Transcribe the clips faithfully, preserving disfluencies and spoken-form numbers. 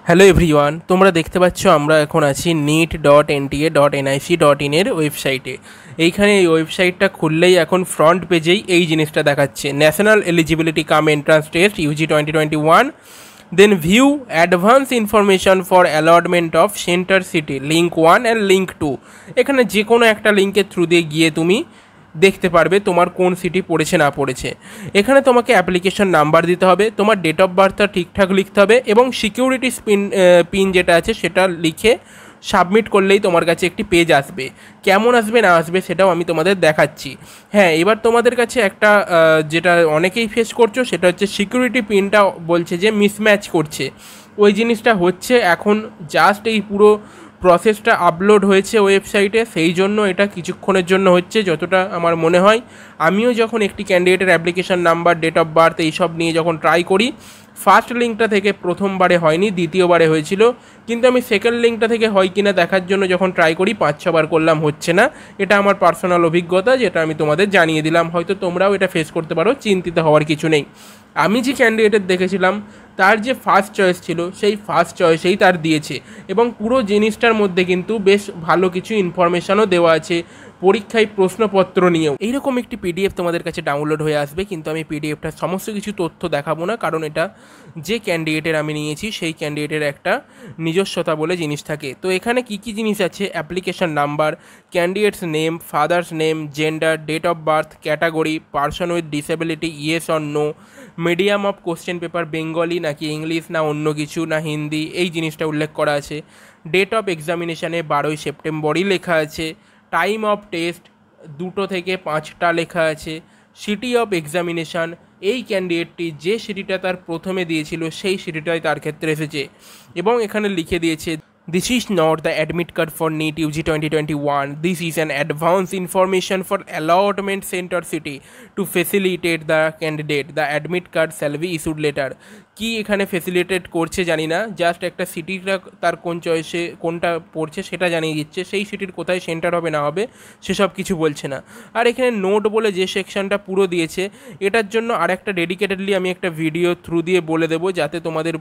Hello everyone, তোমরা দেখতে পাচ্ছ আমরা এখন আছি NEET dot NTA dot NIC dot ইনের ওয়েবসাইটে। এইখানে এই ওয়েবসাইটটা খুললেই এখন ফ্রন্ট পেজেই এই জিনিসটা দেখাচ্ছে, national eligibility cum entrance test UG twenty twenty one, then view advance information for allotment of centre city, link one and link two. এখানে যে কোনো একটা লিঙ্কের থ্রু দিয়ে গিয়ে তুমি দেখতে পারবে তোমার কোন সিটি পড়েছে না পড়েছে। এখানে তোমাকে অ্যাপ্লিকেশন নাম্বার দিতে হবে, তোমার ডেট অফ বার্থটা ঠিকঠাক লিখতে হবে এবং সিকিউরিটি পিন পিন যেটা আছে সেটা লিখে সাবমিট করলেই তোমার কাছে একটি পেজ আসবে। কেমন আসবে না আসবে সেটাও আমি তোমাদের দেখাচ্ছি। হ্যাঁ, এবার তোমাদের কাছে একটা যেটা অনেকেই ফেস করছো সেটা হচ্ছে সিকিউরিটি পিনটা বলছে যে মিসম্যাচ করছে। ওই জিনিসটা হচ্ছে এখন জাস্ট এই পুরো প্রসেসটা আপলোড হয়েছে ওয়েবসাইটে, সেই জন্য এটা কিছুক্ষণের জন্য হচ্ছে যতটা আমার মনে হয়। আমিও যখন একটি ক্যান্ডিডেটের application number, date of birth এইসব নিয়ে যখন ট্রাই করি, ফার্স্ট লিঙ্কটা থেকে প্রথমবারে হয়নি, দ্বিতীয়বারে হয়েছিল। কিন্তু আমি সেকেন্ড লিঙ্কটা থেকে হয় কিনা দেখার জন্য যখন ট্রাই করি পাঁচ ছবার করলাম, হচ্ছে না। এটা আমার পার্সোনাল অভিজ্ঞতা, যেটা আমি তোমাদের জানিয়ে দিলাম। হয়তো তোমরাও এটা ফেস করতে পারো, চিন্তিত হওয়ার কিছু নেই। আমি যে ক্যান্ডিডেটের দেখেছিলাম তার যে ফার্স্ট চয়েস ছিল সেই ফার্স্ট চয়েসেই তার দিয়েছে এবং পুরো জিনিসটার মধ্যে কিন্তু বেশ ভালো কিছু ইনফরমেশানও দেওয়া আছে, পরীক্ষায় প্রশ্নপত্র নিয়েও। এইরকম একটি পিডিএফ তোমাদের কাছে ডাউনলোড হয়ে আসবে, কিন্তু আমি পিডিএফটার সমস্ত কিছু তথ্য দেখাবো না, কারণ এটা যে ক্যান্ডিডেটের আমি নিয়েছি সেই ক্যান্ডিডেটের একটা নিজস্বতা বলে জিনিস থাকে। তো এখানে কি কি জিনিস আছে: application number, candidate's name, father's name, gender, date of birth, category, person with disability, yes or no, medium of question paper Bengali নাকি ইংলিশ না অন্য কিছু না হিন্দি, এই জিনিসটা উল্লেখ করা আছে। ডেট অফ এক্সামিনেশানে বারোই সেপ্টেম্বরই লেখা আছে। টাইম অফ টেস্ট দুটো থেকে পাঁচটা লেখা আছে। সিটি অফ এক্সামিনেশান, এই ক্যান্ডিডেটটি যে সিটিটা তার প্রথমে দিয়েছিল সেই সিটিটাই তার ক্ষেত্রে এসেছে এবং এখানে লিখে দিয়েছে, this is not the admit card for NEET U G twenty twenty-one. This is an advance information for allotment center city to facilitate the candidate. The admit card shall be issued later. কি এখানে facilitate করছে জানি না, just একটা সিটিটা তার কোন চয়েসে কোনটা পড়ছে সেটা জানিয়ে দিচ্ছে, সেই সিটির কোথায় সেন্টার হবে না হবে সেসব কিছু বলছে না। আর এখানে নোট বলে যে সেকশনটা পুরো দিয়েছে, এটার জন্য আর একটা ডেডিকেটেডলি আমি একটা ভিডিও থ্রু দিয়ে বলে দেবো, যাতে তোমাদের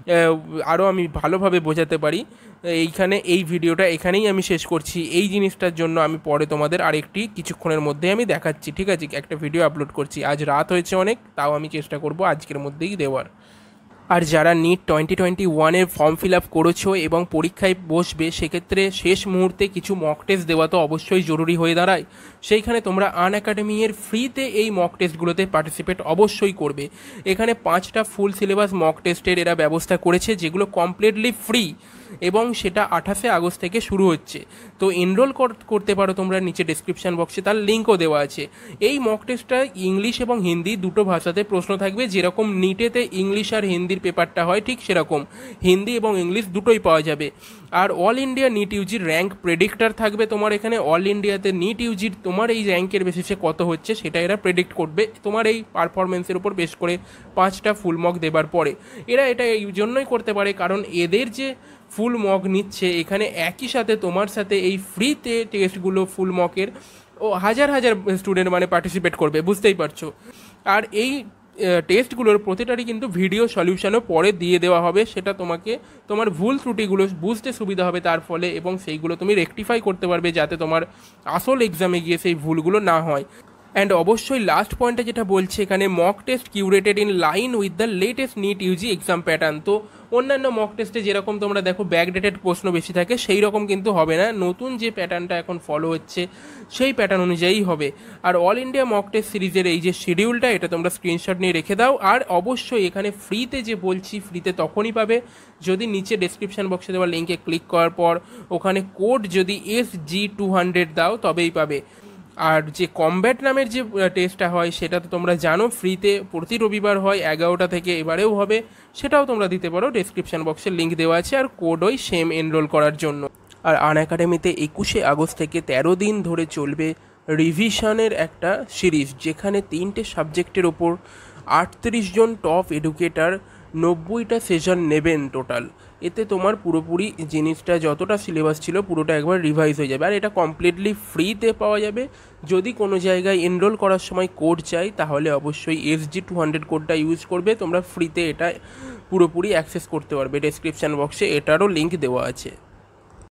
আরও আমি ভালোভাবে বোঝাতে পারি। এইখানে এই ভিডিওটা এখানেই আমি শেষ করছি। এই জিনিসটার জন্য আমি পরে তোমাদের আরেকটি কিছুক্ষণের মধ্যে আমি দেখাচ্ছি, ঠিক আছে? একটা ভিডিও আপলোড করছি, আজ রাত হয়েছে অনেক, তাও আমি চেষ্টা করব আজকের মধ্যেই দেওয়ার। আর যারা নিট টোয়েন্টি টোয়েন্টি ওয়ানের ফর্ম ফিল আপ করেছো এবং পরীক্ষায় বসবে, সেক্ষেত্রে শেষ মুহূর্তে কিছু মক টেস্ট দেওয়া তো অবশ্যই জরুরি হয়ে দাঁড়ায়। সেইখানে তোমরা আন একাডেমি এর ফ্রিতে এই মক টেস্টগুলোতে পার্টিসিপেট অবশ্যই করবে। এখানে পাঁচটা ফুল সিলেবাস মক টেস্টের এরা ব্যবস্থা করেছে, যেগুলো কমপ্লিটলি ফ্রি এবং সেটা আঠাশে আগস্ট থেকে শুরু হচ্ছে। তো এনরোল করতে পারো তোমরা, নিচে ডেসক্রিপশান বক্সে তার লিঙ্কও দেওয়া আছে। এই মক টেস্টটা ইংলিশ এবং হিন্দি দুটো ভাষাতে প্রশ্ন থাকবে, যেরকম নিটেতে ইংলিশ আর হিন্দির পেপারটা হয় ঠিক সেরকম হিন্দি এবং ইংলিশ দুটোই পাওয়া যাবে। আর অল ইন্ডিয়া নিট ইউজির র্যাঙ্ক প্রেডিক্টার থাকবে তোমার এখানে। অল ইন্ডিয়াতে নিট ইউজির তোমার এই র্যাঙ্কের বেসিসে কত হচ্ছে সেটা এরা প্রেডিক্ট করবে তোমার এই পারফরমেন্সের উপর বেশ করে পাঁচটা ফুল মক দেবার পরে। এরা এটা এই জন্যই করতে পারে কারণ এদের যে ফুল মক নিচ্ছে এখানে একই সাথে তোমার সাথে এই ফ্রিতে টেস্টগুলো ফুল মকের ও হাজার হাজার স্টুডেন্ট মানে পার্টিসিপেট করবে, বুঝতেই পারছো। আর এই টেস্টগুলোর প্রতিটারই কিন্তু ভিডিও সলিউশনও পরে দিয়ে দেওয়া হবে, সেটা তোমাকে তোমার ভুল ত্রুটিগুলো বুঝতে সুবিধা হবে তার ফলে, এবং সেইগুলো তুমি রেকটিফাই করতে পারবে যাতে তোমার আসল এক্সামে গিয়ে সেই ভুলগুলো না হয়। অ্যান্ড অবশ্যই লাস্ট পয়েন্টে যেটা বলছে এখানে, mock test curated in line with the latest NEET UG exam pattern. তো অন্যান্য মক টেস্টে যেরকম তোমরা দেখো ব্যাকডেটেড প্রশ্ন বেশি থাকে, সেই রকম কিন্তু হবে না। নতুন যে প্যাটার্নটা এখন ফলো হচ্ছে সেই প্যাটার্ন অনুযায়ী হবে। আর অল ইন্ডিয়া মক টেস্ট সিরিজের এই যে শিডিউলটা, এটা তোমরা স্ক্রিনশট নিয়ে রেখে দাও। আর অবশ্যই এখানে ফ্রিতে যে বলছি, ফ্রিতে তখনই পাবে যদি নিচে ডেসক্রিপশান বক্সে দেওয়া লিঙ্কে ক্লিক করার পর ওখানে কোড যদি এস জি টু হান্ড্রেড দাও তবেই পাবে। আর যে কমব্যাট নামের যে টেস্টটা হয় সেটা তো তোমরা জানো ফ্রিতে প্রতি রবিবার হয় এগারোটা থেকে, এবারেও হবে, সেটাও তোমরা দিতে পারো। ডেসক্রিপশান বক্সে লিঙ্ক দেওয়া আছে আর কোড ওই সেম এনরোল করার জন্য। আর আন একাডেমিতে একুশে আগস্ট থেকে তেরো দিন ধরে চলবে রিভিশনের একটা সিরিজ, যেখানে তিনটে সাবজেক্টের ওপর আটত্রিশ জন টপ এডুকেটার নব্বইটা সেশন নেবেন টোটাল। এতে তোমার পুরোপুরি জিনিসটা যতটা সিলেবাস ছিল পুরোটা একবার রিভাইজ হয়ে যাবে, আর এটা কমপ্লিটলি ফ্রিতে পাওয়া যাবে। যদি কোনো জায়গায় এনরোল করার সময় কোড চাই তাহলে অবশ্যই এস জি টু হান্ড্রেড কোডটা ইউজ করবে, তোমরা ফ্রিতে এটা পুরোপুরি অ্যাক্সেস করতে পারবে। ডেসক্রিপশান বক্সে এটারও লিঙ্ক দেওয়া আছে।